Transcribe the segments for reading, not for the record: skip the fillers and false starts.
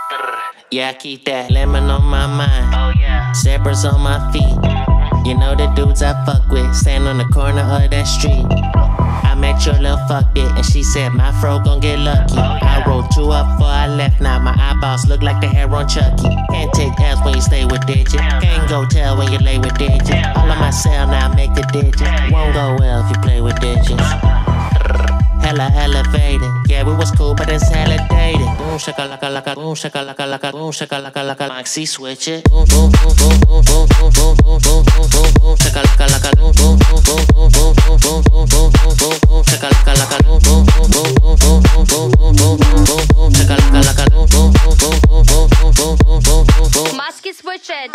Yeah, I keep that lemon on my mind. Zebras on my feet. You know the dudes I fuck with, stand on the corner of that street. I met your little fuck it, and she said my fro gon' get lucky. I rolled 2 up before I left, now my eyeballs look like the hair on Chucky. Can't take L's when you stay with Digitzz. Can't go tell when you lay with Digitzz. All on my cell now, make the digits. Won't go well if you play with Digitzz. Hella elevated, yeah, we was cool, but it's hella dated. Boom, shakalaka, laka, boom, shakalaka, laka, boom, shakalaka, laka. Moksi, switch it. Boom, boom, boom, boom, boom, boom, boom, boom, boom, boom, boom, boom, shakalaka, laka, boom, boom, boom, boom, boom, boom, boom, boom, boom, boom, boom, boom, shakalaka, laka, boom, boom, boom, boom, boom, boom, boom, boom, boom, boom, boom, shakalaka, laka, boom, boom, boom, boom, boom, boom, boom, boom, boom, boom, boom. Moksi, switch it.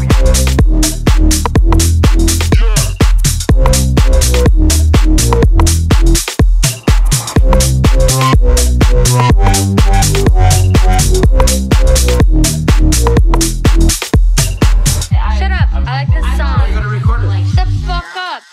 Shut up, I like this song. You gotta record it. Shut the fuck up.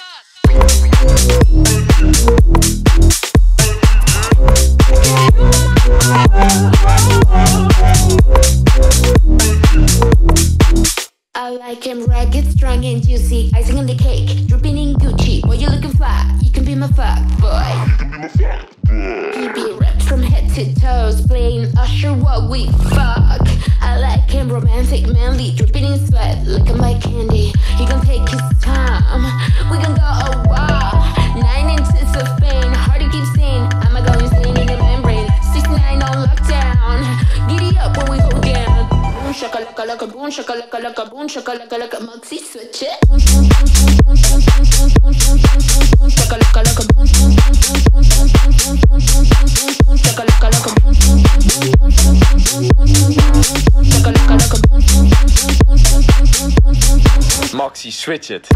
I like him ragged, strong and juicy. Icing on the cake, dripping in Gucci. Boy, you looking fly, you can be my fuck boy. He be ripped from head to toes, playing Usher while we fuck. I like him romantic, manly, dripping in sweat, licking my candy. He gon' take his time, we gon' go a while. 9 inches of pain, hard to keep sane. I'ma go insane in the membrane. 69 on lockdown, giddy up when we hold down. Boom shakalaka laka, boom shakalaka laka, boom shakalaka laka. Moksi, switch it. Boom boom boom boom boom boom boom boom boom boom boom boom shakalaka laka, boom boom boom boom boom boom boom boom boom boom boom shakalaka laka, boom boom boom boom boom boom boom boom boom shakalaka laka, boom boom boom boom boom boom boom boom. Moksi, switch it.